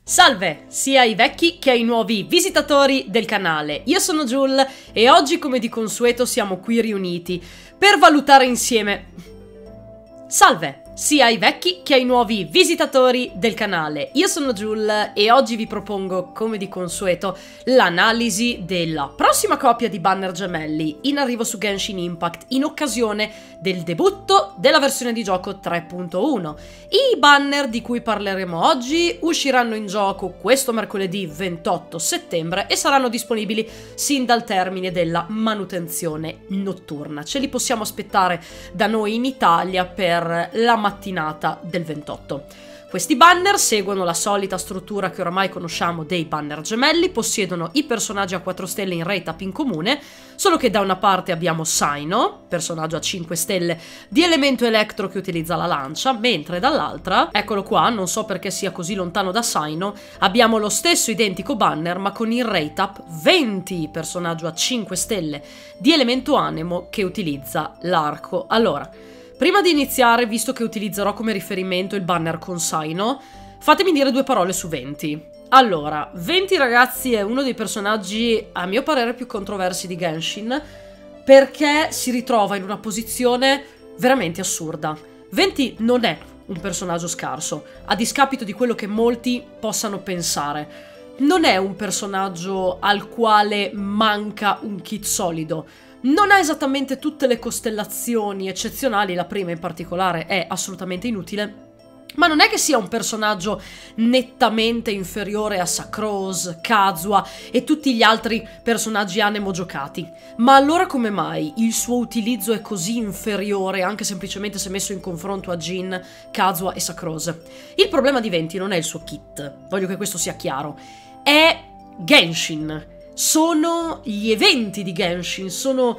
Salve, sia ai vecchi che ai nuovi visitatori del canale. Io sono Jul e oggi, come di consueto, siamo qui riuniti per valutare insieme... Salve, sia ai vecchi che ai nuovi visitatori del canale. Io sono Jul e oggi vi propongo, come di consueto, l'analisi della prossima coppia di banner gemelli in arrivo su Genshin Impact in occasione del debutto della versione di gioco 3.1. I banner di cui parleremo oggi usciranno in gioco questo mercoledì 28 settembre e saranno disponibili sin dal termine della manutenzione notturna. Ce li possiamo aspettare da noi in Italia per la mattinata del 28. Questi banner seguono la solita struttura che oramai conosciamo dei banner gemelli, possiedono i personaggi a 4 stelle in rate up in comune, solo che da una parte abbiamo Cyno, personaggio a 5 stelle di elemento elettro che utilizza la lancia, mentre dall'altra, eccolo qua, non so perché sia così lontano da Cyno, abbiamo lo stesso identico banner ma con il rate up 20, personaggio a 5 stelle di elemento anemo che utilizza l'arco. Allora, prima di iniziare, visto che utilizzerò come riferimento il banner con Cyno, fatemi dire due parole su 20. Allora, 20 ragazzi è uno dei personaggi, a mio parere, più controversi di Genshin, perché si ritrova in una posizione veramente assurda. 20 non è un personaggio scarso, a discapito di quello che molti possano pensare. Non è un personaggio al quale manca un kit solido. Non ha esattamente tutte le costellazioni eccezionali, la prima in particolare è assolutamente inutile, ma non è che sia un personaggio nettamente inferiore a Sucrose, Kazuha e tutti gli altri personaggi anemo giocati. Ma allora come mai il suo utilizzo è così inferiore, anche semplicemente se messo in confronto a Jin, Kazuha e Sucrose? Il problema di 20 non è il suo kit, voglio che questo sia chiaro, è Genshin. Sono gli eventi di Genshin, sono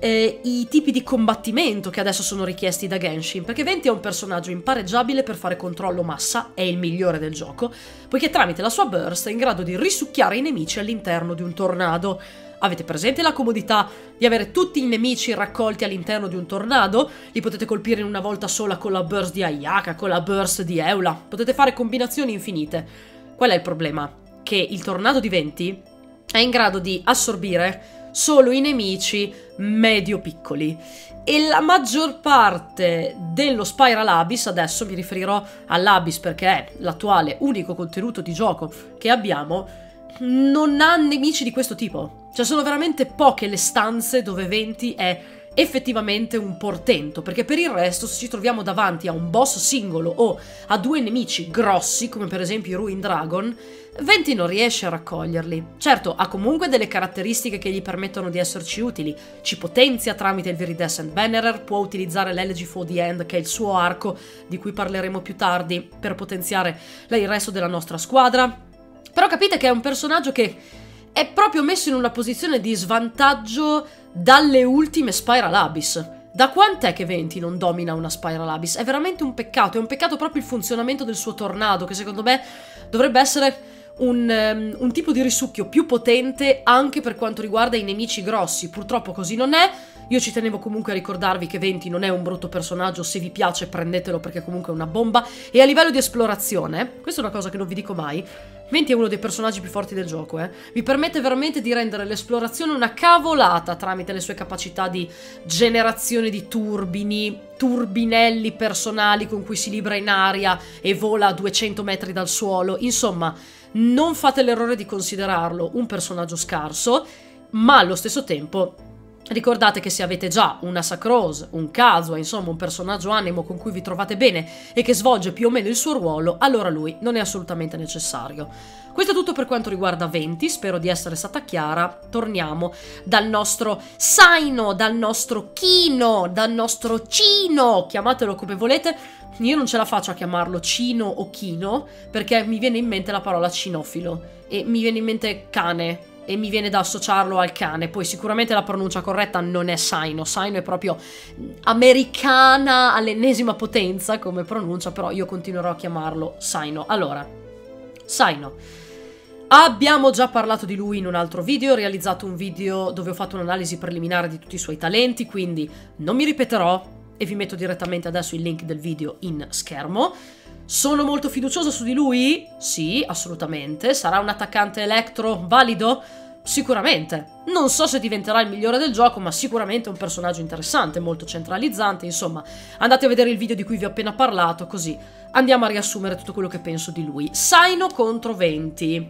i tipi di combattimento che adesso sono richiesti da Genshin, perché 20 è un personaggio impareggiabile per fare controllo massa, è il migliore del gioco, poiché tramite la sua burst è in grado di risucchiare i nemici all'interno di un tornado. Avete presente la comodità di avere tutti i nemici raccolti all'interno di un tornado? Li potete colpire in una volta sola con la burst di Ayaka, con la burst di Eula, potete fare combinazioni infinite. Qual è il problema? Che il tornado di 20 è in grado di assorbire solo i nemici medio-piccoli e la maggior parte dello Spiral Abyss, adesso mi riferirò all'Abyss perché è l'attuale unico contenuto di gioco che abbiamo, non ha nemici di questo tipo. Cioè sono veramente poche le stanze dove 20 è effettivamente un portento, perché per il resto se ci troviamo davanti a un boss singolo o a due nemici grossi, come per esempio i Ruin Dragon, 20 non riesce a raccoglierli. Certo, ha comunque delle caratteristiche che gli permettono di esserci utili, ci potenzia tramite il Viridescent Bannerer, può utilizzare l'Elegy for the End, che è il suo arco, di cui parleremo più tardi, per potenziare il resto della nostra squadra. Però capite che è un personaggio che è proprio messo in una posizione di svantaggio dalle ultime Spiral Abyss. Da quant'è che 20 non domina una Spiral Abyss? È veramente un peccato, è un peccato proprio il funzionamento del suo tornado, che secondo me dovrebbe essere un tipo di risucchio più potente anche per quanto riguarda i nemici grossi. Purtroppo così non è. Io ci tenevo comunque a ricordarvi che 20 non è un brutto personaggio, se vi piace prendetelo perché comunque è una bomba. E a livello di esplorazione, questa è una cosa che non vi dico mai, 20 è uno dei personaggi più forti del gioco, vi permette veramente di rendere l'esplorazione una cavolata tramite le sue capacità di generazione di turbini, turbinelli personali con cui si libra in aria e vola a 200 metri dal suolo. Insomma, non fate l'errore di considerarlo un personaggio scarso, ma allo stesso tempo ricordate che se avete già una Sucrose, un Kazuha, insomma un personaggio anemo con cui vi trovate bene e che svolge più o meno il suo ruolo, allora lui non è assolutamente necessario. Questo è tutto per quanto riguarda 20, spero di essere stata chiara. Torniamo dal nostro Cyno, dal nostro Kino, dal nostro Cino, chiamatelo come volete. Io non ce la faccio a chiamarlo Cino o Kino perché mi viene in mente la parola cinofilo e mi viene in mente cane e mi viene da associarlo al cane. Poi sicuramente la pronuncia corretta non è Cyno, Cyno è proprio americana all'ennesima potenza come pronuncia, però io continuerò a chiamarlo Cyno. Allora, Cyno, abbiamo già parlato di lui in un altro video, ho realizzato un video dove ho fatto un'analisi preliminare di tutti i suoi talenti, quindi non mi ripeterò e vi metto direttamente adesso il link del video in schermo. Sono molto fiduciosa su di lui? Sì, assolutamente. Sarà un attaccante elettro valido? Sicuramente. Non so se diventerà il migliore del gioco, ma sicuramente è un personaggio interessante, molto centralizzante, insomma. Andate a vedere il video di cui vi ho appena parlato, così andiamo a riassumere tutto quello che penso di lui. Cyno contro Venti.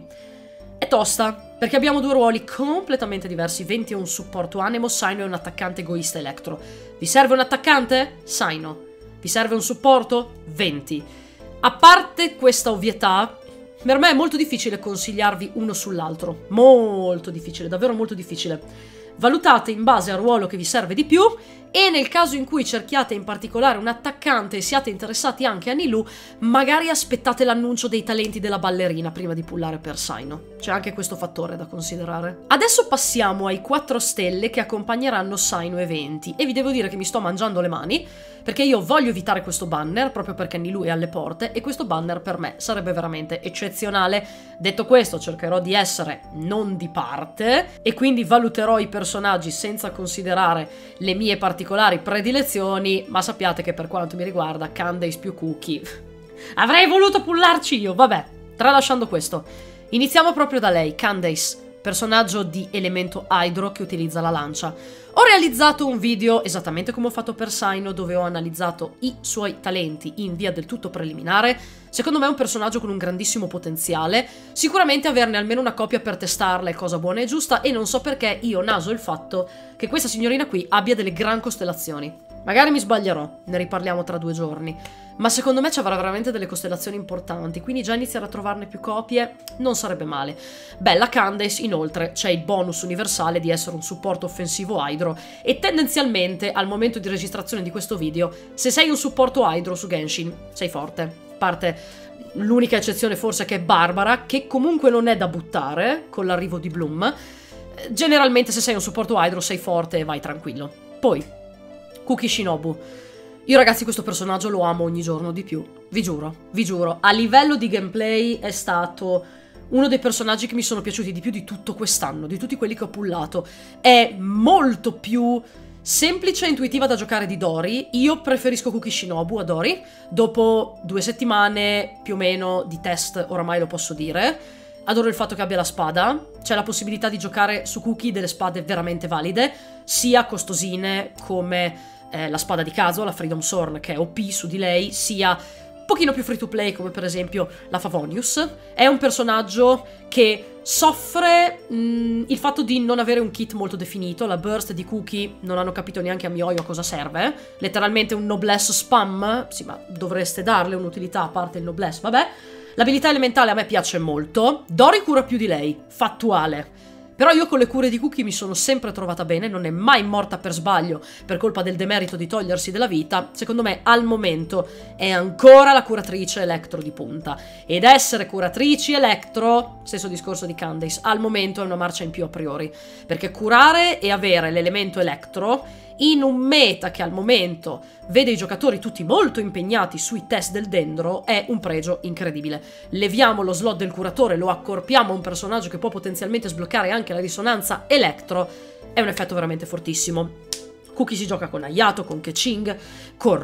È tosta, perché abbiamo due ruoli completamente diversi. Venti è un supporto animo, Cyno è un attaccante egoista elettro. Vi serve un attaccante? Cyno. Vi serve un supporto? Venti. A parte questa ovvietà, per me è molto difficile consigliarvi uno sull'altro. Molto difficile, davvero molto difficile. Valutate in base al ruolo che vi serve di più e nel caso in cui cerchiate in particolare un attaccante e siate interessati anche a Nilou, magari aspettate l'annuncio dei talenti della ballerina prima di pullare per Cyno. C'è anche questo fattore da considerare. Adesso passiamo ai 4 stelle che accompagneranno Cyno e Venti e vi devo dire che mi sto mangiando le mani perché io voglio evitare questo banner proprio perché Nilou è alle porte e questo banner per me sarebbe veramente eccezionale. Detto questo, cercherò di essere non di parte e quindi valuterò i personaggi senza considerare le mie particolari predilezioni, ma sappiate che per quanto mi riguarda Candace più Cookie avrei voluto pullarci io. Vabbè, tralasciando questo, iniziamo proprio da lei, Candace, personaggio di elemento Hydro che utilizza la lancia. Ho realizzato un video esattamente come ho fatto per Cyno, dove ho analizzato i suoi talenti in via del tutto preliminare. Secondo me è un personaggio con un grandissimo potenziale, sicuramente averne almeno una copia per testarla è cosa buona e giusta, e non so perché io naso il fatto che questa signorina qui abbia delle gran costellazioni. Magari mi sbaglierò, ne riparliamo tra 2 giorni, ma secondo me ci avrà veramente delle costellazioni importanti, quindi già iniziare a trovarne più copie non sarebbe male. Bella Candace, inoltre, c'è il bonus universale di essere un supporto offensivo Hydro, e tendenzialmente, al momento di registrazione di questo video, se sei un supporto Hydro su Genshin, sei forte. A parte l'unica eccezione forse che è Barbara, che comunque non è da buttare con l'arrivo di Bloom. Generalmente se sei un supporto Hydro sei forte e vai tranquillo. Poi, Cookie Shinobu. Io ragazzi questo personaggio lo amo ogni giorno di più, vi giuro, a livello di gameplay è stato uno dei personaggi che mi sono piaciuti di più di tutto quest'anno, di tutti quelli che ho pullato. È molto più semplice e intuitiva da giocare di Dori. Io preferisco Cookie Shinobu a Dori, dopo 2 settimane più o meno di test oramai lo posso dire. Adoro il fatto che abbia la spada, c'è la possibilità di giocare su Cookie delle spade veramente valide, sia costosine come la spada di caso, la Freedom Sword che è OP su di lei, sia un pochino più free to play come per esempio la Favonius. È un personaggio che soffre il fatto di non avere un kit molto definito. La burst di Cookie non hanno capito neanche a mioio a cosa serve, letteralmente un noblesse spam, sì ma dovreste darle un'utilità a parte il noblesse, vabbè. L'abilità elementale a me piace molto, Dori cura più di lei, fattuale. Però io con le cure di Cookie mi sono sempre trovata bene, non è mai morta per sbaglio per colpa del demerito di togliersi della vita. Secondo me al momento è ancora la curatrice elettro di punta. Ed essere curatrici elettro, stesso discorso di Candace, al momento è una marcia in più a priori. Perché curare e avere l'elemento elettro in un meta che al momento vede i giocatori tutti molto impegnati sui test del dendro è un pregio incredibile. Leviamo lo slot del curatore, lo accorpiamo a un personaggio che può potenzialmente sbloccare anche la risonanza elettro, è un effetto veramente fortissimo. Cookie si gioca con Hayato, con Keqing, con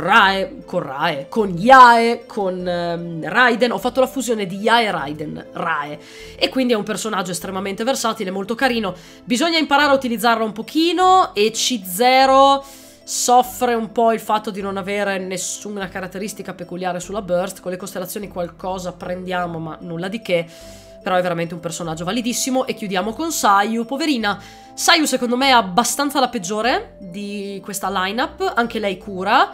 Rae, con Yae, con Raiden. Ho fatto la fusione di Yae e Raiden, Rae. E quindi è un personaggio estremamente versatile, molto carino. Bisogna imparare a utilizzarlo un pochino e C0 soffre un po' il fatto di non avere nessuna caratteristica peculiare sulla burst. Con le costellazioni qualcosa prendiamo, ma nulla di che. Però è veramente un personaggio validissimo. E chiudiamo con Sayu, poverina. Sayu secondo me è abbastanza la peggiore di questa lineup, anche lei cura,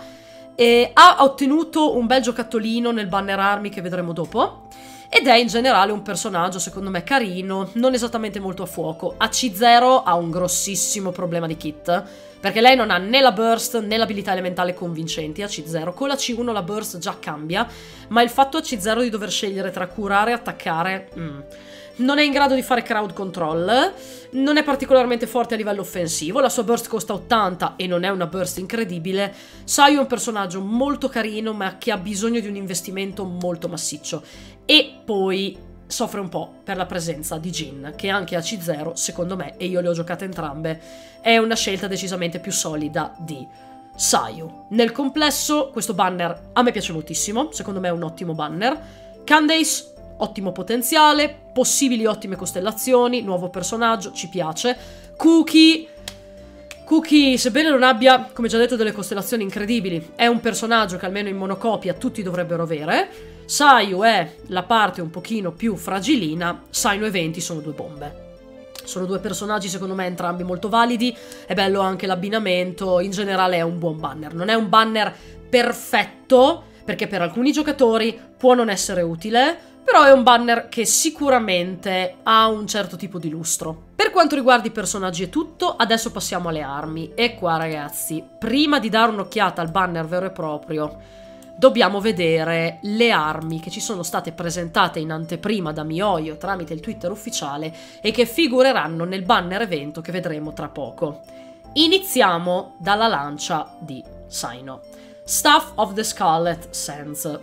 e ha ottenuto un bel giocattolino nel banner armi che vedremo dopo, ed è in generale un personaggio secondo me carino, non esattamente molto a fuoco. A C0 ha un grossissimo problema di kit, perché lei non ha né la burst né l'abilità elementale convincenti a C0. Con la C1 la burst già cambia, ma il fatto a C0 di dover scegliere tra curare e attaccare non è in grado di fare crowd control, non è particolarmente forte a livello offensivo, la sua burst costa 80 e non è una burst incredibile. Sayu è un personaggio molto carino ma che ha bisogno di un investimento molto massiccio, e poi soffre un po' per la presenza di Jin, che anche a C0 secondo me, e io le ho giocate entrambe, è una scelta decisamente più solida di Sayu. Nel complesso questo banner a me piace moltissimo, secondo me è un ottimo banner. Candace, ottimo potenziale, possibili ottime costellazioni, nuovo personaggio, ci piace. Cookie, sebbene non abbia, come già detto, delle costellazioni incredibili, è un personaggio che almeno in monocopia tutti dovrebbero avere. Sayu è la parte un pochino più fragilina, Cyno e Venti sono due bombe. Sono due personaggi secondo me entrambi molto validi, è bello anche l'abbinamento, in generale è un buon banner. Non è un banner perfetto, perché per alcuni giocatori può non essere utile, però è un banner che sicuramente ha un certo tipo di lustro. Per quanto riguarda i personaggi è tutto, adesso passiamo alle armi. E qua ragazzi, prima di dare un'occhiata al banner vero e proprio, dobbiamo vedere le armi che ci sono state presentate in anteprima da MiHoYo tramite il Twitter ufficiale e che figureranno nel banner evento che vedremo tra poco. Iniziamo dalla lancia di Cyno. Staff of the Scarlet Sands.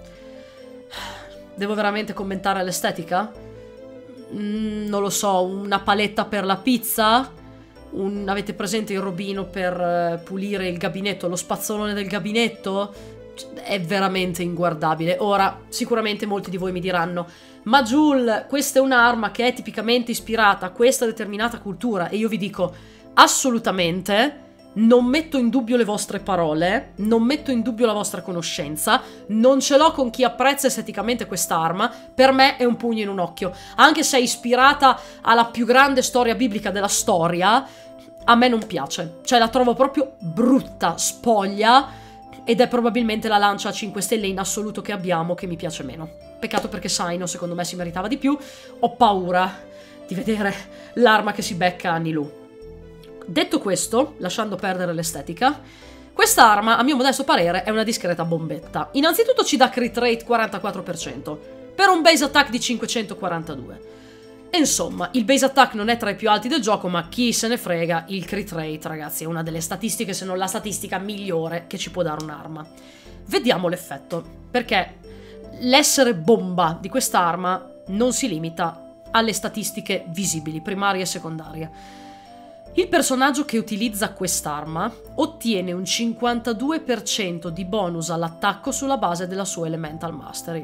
Devo veramente commentare l'estetica? Non lo so, una paletta per la pizza? Avete presente il robino per pulire il gabinetto, lo spazzolone del gabinetto? È veramente inguardabile. Ora, sicuramente molti di voi mi diranno: ma Jul, questa è un'arma che è tipicamente ispirata a questa determinata cultura. E io vi dico, assolutamente, non metto in dubbio le vostre parole, non metto in dubbio la vostra conoscenza, non ce l'ho con chi apprezza esteticamente quest'arma, per me è un pugno in un occhio. Anche se è ispirata alla più grande storia biblica della storia, a me non piace. Cioè la trovo proprio brutta, spoglia, ed è probabilmente la lancia a 5 stelle in assoluto che abbiamo che mi piace meno. Peccato perché Cyno secondo me si meritava di più. Ho paura di vedere l'arma che si becca a Nilou. Detto questo, lasciando perdere l'estetica, quest'arma a mio modesto parere è una discreta bombetta. Innanzitutto ci dà crit rate 44% per un base attack di 542. E insomma, il base attack non è tra i più alti del gioco, ma chi se ne frega, il crit rate, ragazzi, è una delle statistiche, se non la statistica migliore che ci può dare un'arma. Vediamo l'effetto, perché l'essere bomba di quest'arma non si limita alle statistiche visibili, primarie e secondarie. Il personaggio che utilizza quest'arma ottiene un 52% di bonus all'attacco sulla base della sua Elemental Mastery.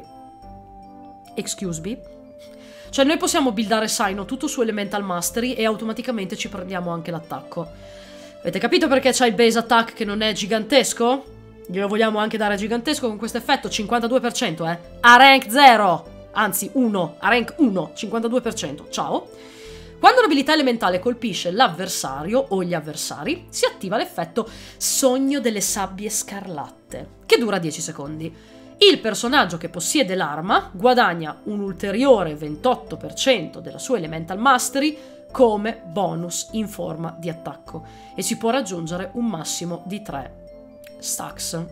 Excuse me? Cioè noi possiamo buildare Cyno tutto su Elemental Mastery e automaticamente ci prendiamo anche l'attacco. Avete capito perché c'è il base attack che non è gigantesco? Glielo vogliamo anche dare gigantesco con questo effetto, 52%, a rank 0, anzi 1, a rank 1, 52%, ciao. Quando l'abilità elementale colpisce l'avversario o gli avversari, si attiva l'effetto Sogno delle sabbie scarlatte, che dura 10 secondi. Il personaggio che possiede l'arma guadagna un ulteriore 28% della sua Elemental Mastery come bonus in forma di attacco e si può raggiungere un massimo di 3 stacks.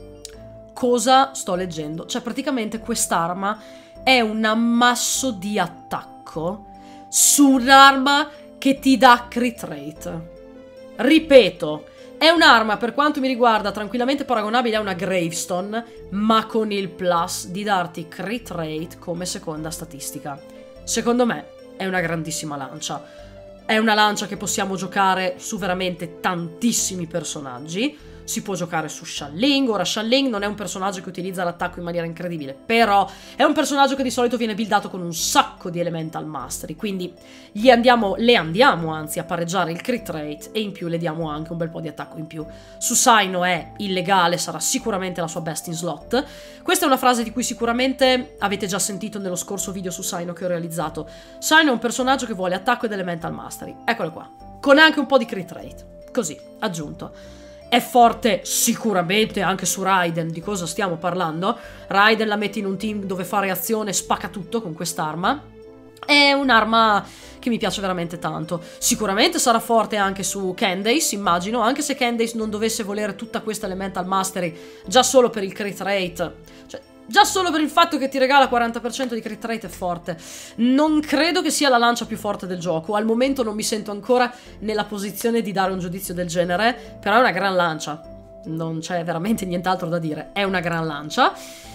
Cosa sto leggendo? Cioè praticamente quest'arma è un ammasso di attacco su un'arma che ti dà crit rate. Ripeto, è un'arma, per quanto mi riguarda, tranquillamente paragonabile a una Gravestone, ma con il plus di darti crit rate come seconda statistica. Secondo me è una grandissima lancia. È una lancia che possiamo giocare su veramente tantissimi personaggi. Si può giocare su Xialing. Ora Xialing non è un personaggio che utilizza l'attacco in maniera incredibile, però è un personaggio che di solito viene buildato con un sacco di Elemental Mastery, quindi le andiamo anzi a pareggiare il crit rate e in più le diamo anche un bel po' di attacco in più. Su Cyno è illegale, sarà sicuramente la sua best in slot. Questa è una frase di cui sicuramente avete già sentito nello scorso video su Cyno che ho realizzato. Cyno è un personaggio che vuole attacco ed Elemental Mastery, eccolo qua, con anche un po' di crit rate, così, aggiunto. È forte sicuramente anche su Raiden, di cosa stiamo parlando? Raiden la metti in un team dove fa reazione, spacca tutto con quest'arma. È un'arma che mi piace veramente tanto. Sicuramente sarà forte anche su Candace, immagino, anche se Candace non dovesse volere tutta questa Elemental Mastery già solo per il crit rate. Cioè, già solo per il fatto che ti regala 40% di crit rate è forte. Non credo che sia la lancia più forte del gioco. Al momento non mi sento ancora nella posizione di dare un giudizio del genere, però è una gran lancia. Non c'è veramente nient'altro da dire. È una gran lancia.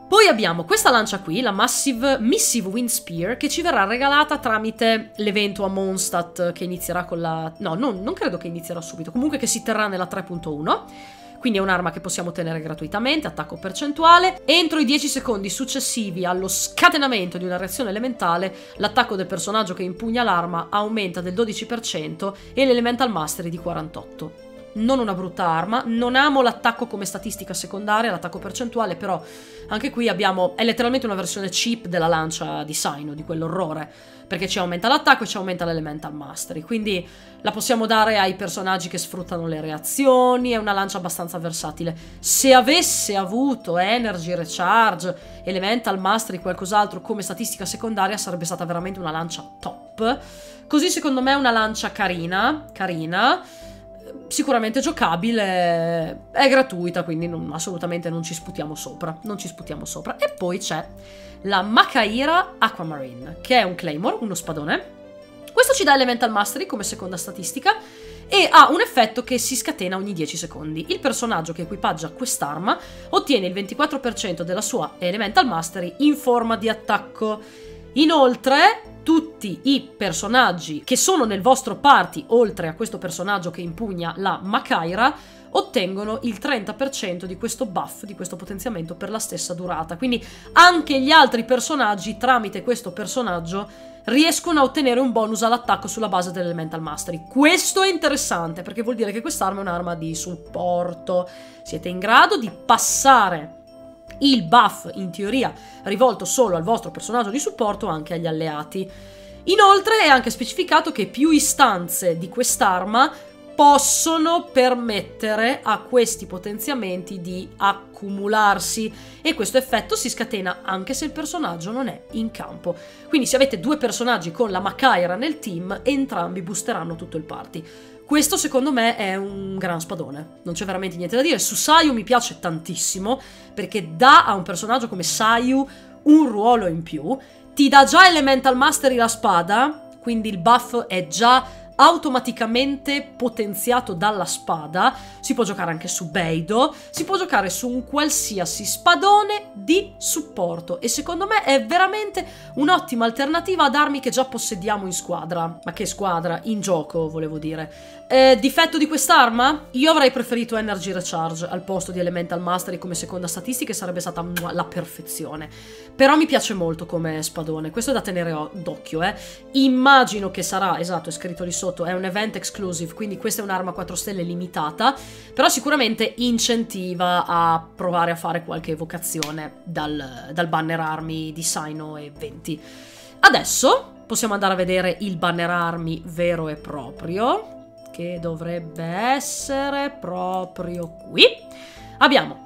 Poi abbiamo questa lancia qui, la Missive Wind Spear, che ci verrà regalata tramite l'evento a Mondstadt che inizierà con la... No, non credo che inizierà subito, comunque che si terrà nella 3.1. Quindi è un'arma che possiamo ottenere gratuitamente, attacco percentuale. Entro i 10 secondi successivi allo scatenamento di una reazione elementale, l'attacco del personaggio che impugna l'arma aumenta del 12% e l'Elemental Mastery di 48%. Non una brutta arma, non amo l'attacco come statistica secondaria, l'attacco percentuale, però anche qui abbiamo, è letteralmente una versione cheap della lancia di Cyno, di quell'orrore, perché ci aumenta l'attacco e ci aumenta l'Elemental Mastery, quindi la possiamo dare ai personaggi che sfruttano le reazioni, è una lancia abbastanza versatile. Se avesse avuto Energy Recharge, Elemental Mastery, qualcos'altro come statistica secondaria, sarebbe stata veramente una lancia top. Così secondo me è una lancia carina, sicuramente giocabile, è gratuita, quindi assolutamente non ci sputiamo sopra, E poi c'è la Makaira Aquamarine, che è un Claymore, uno spadone. Questo ci dà Elemental Mastery come seconda statistica e ha un effetto che si scatena ogni 10 secondi. Il personaggio che equipaggia quest'arma ottiene il 24% della sua Elemental Mastery in forma di attacco. Inoltre, tutti i personaggi che sono nel vostro party, oltre a questo personaggio che impugna la Makaira, ottengono il 30% di questo buff, di questo potenziamento per la stessa durata. Quindi anche gli altri personaggi, tramite questo personaggio, riescono a ottenere un bonus all'attacco sulla base dell'Elemental Mastery. Questo è interessante, perché vuol dire che quest'arma è un'arma di supporto. Siete in grado di passare il buff, in teoria, rivolto solo al vostro personaggio di supporto, anche agli alleati. Inoltre è anche specificato che più istanze di quest'arma possono permettere a questi potenziamenti di accumularsi e questo effetto si scatena anche se il personaggio non è in campo. Quindi se avete due personaggi con la Makaira nel team, entrambi boosteranno tutto il party. Questo secondo me è un gran spadone, non c'è veramente niente da dire. Su Sayu mi piace tantissimo perché dà a un personaggio come Sayu un ruolo in più, ti dà già Elemental Mastery la spada, quindi il buff è già automaticamente potenziato dalla spada. Si può giocare anche su Beidou, si può giocare su un qualsiasi spadone di supporto e secondo me è veramente un'ottima alternativa ad armi che già possediamo in squadra. Ma che squadra? In gioco, volevo dire. Difetto di quest'arma? Io avrei preferito Energy Recharge al posto di Elemental Mastery come seconda statistica, sarebbe stata la perfezione. Però mi piace molto come spadone, questo è da tenere d'occhio, Immagino che sarà, esatto, è scritto lì sotto, è un event exclusive, quindi questa è un'arma 4 stelle limitata, però sicuramente incentiva a provare a fare qualche evocazione dal banner armi di Cyno e 20. Adesso possiamo andare a vedere il banner armi vero e proprio, che dovrebbe essere proprio qui. Abbiamo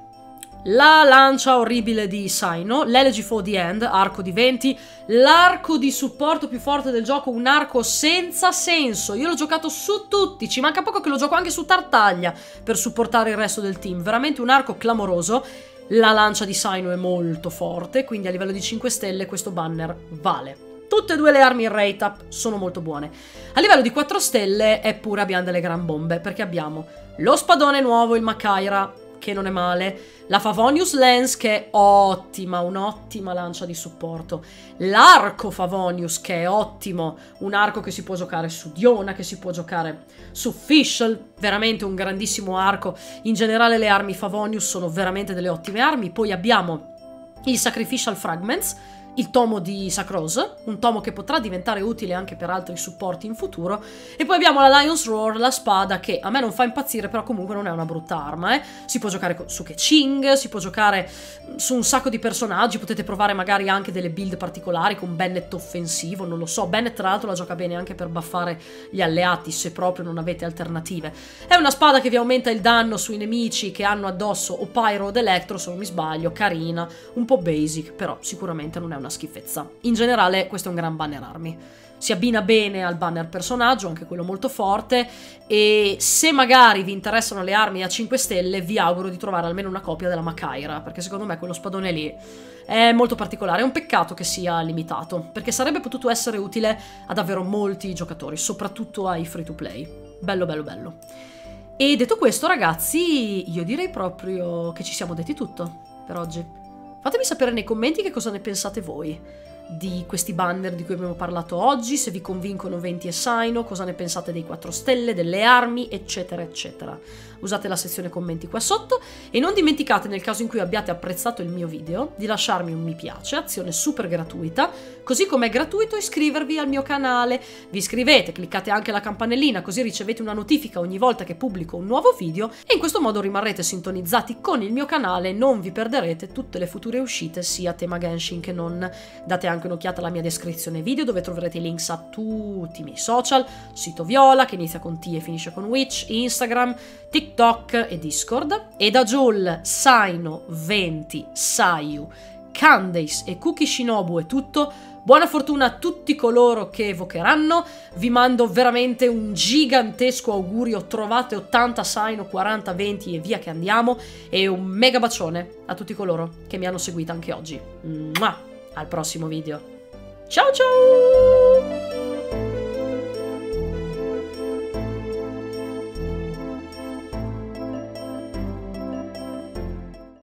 la lancia orribile di Cyno, l'Elegy for the End, arco di 20, l'arco di supporto più forte del gioco, un arco senza senso. Io l'ho giocato su tutti, ci manca poco che lo gioco anche su Tartaglia per supportare il resto del team. Veramente un arco clamoroso. La lancia di Cyno è molto forte, quindi a livello di 5 stelle questo banner vale. Tutte e due le armi in rate up sono molto buone. A livello di 4 stelle eppure abbiamo delle gran bombe, perché abbiamo lo spadone nuovo, il Makaira, che non è male, la Favonius Lance, che è ottima, un'ottima lancia di supporto, l'arco Favonius, che è ottimo, un arco che si può giocare su Diona, che si può giocare su Fischl, veramente un grandissimo arco. In generale le armi Favonius sono veramente delle ottime armi. Poi abbiamo il Sacrificial Fragments, il tomo di Sacros, un tomo che potrà diventare utile anche per altri supporti in futuro, e poi abbiamo la Lion's Roar, la spada, che a me non fa impazzire, però comunque non è una brutta arma, Si può giocare su Keqing, si può giocare su un sacco di personaggi, potete provare magari anche delle build particolari con Bennett offensivo, non lo so. Bennett tra l'altro la gioca bene anche per buffare gli alleati, se proprio non avete alternative. È una spada che vi aumenta il danno sui nemici che hanno addosso o Pyro o Electro, se non mi sbaglio, carina, un po' basic, però sicuramente non è una schifezza. In generale questo è un gran banner armi, si abbina bene al banner personaggio, anche quello molto forte, e se magari vi interessano le armi a 5 stelle vi auguro di trovare almeno una copia della Makaira, perché secondo me quello spadone lì è molto particolare. È un peccato che sia limitato, perché sarebbe potuto essere utile a davvero molti giocatori, soprattutto ai free to play. Bello bello bello. E detto questo ragazzi, io direi proprio che ci siamo detti tutto per oggi. Fatemi sapere nei commenti che cosa ne pensate voi di questi banner di cui abbiamo parlato oggi, se vi convincono Venti e Saino, cosa ne pensate dei 4 stelle, delle armi, eccetera eccetera. Usate la sezione commenti qua sotto e non dimenticate, nel caso in cui abbiate apprezzato il mio video, di lasciarmi un mi piace, azione super gratuita, così come è gratuito iscrivervi al mio canale. Vi iscrivete, cliccate anche la campanellina così ricevete una notifica ogni volta che pubblico un nuovo video e in questo modo rimarrete sintonizzati con il mio canale e non vi perderete tutte le future uscite sia tema Genshin che non. Date anche un'occhiata alla mia descrizione video dove troverete i links a tutti i miei social, sito Viola che inizia con T e finisce con Witch, Instagram, TikTok e Discord. E da Jul, Saino, Venti, Sayu, Candace e Kuki Shinobu è tutto. Buona fortuna a tutti coloro che evocheranno, vi mando veramente un gigantesco augurio, trovate 80 Saino, 40, 20 e via che andiamo, e un mega bacione a tutti coloro che mi hanno seguito anche oggi. Mua! Al prossimo video. Ciao ciao!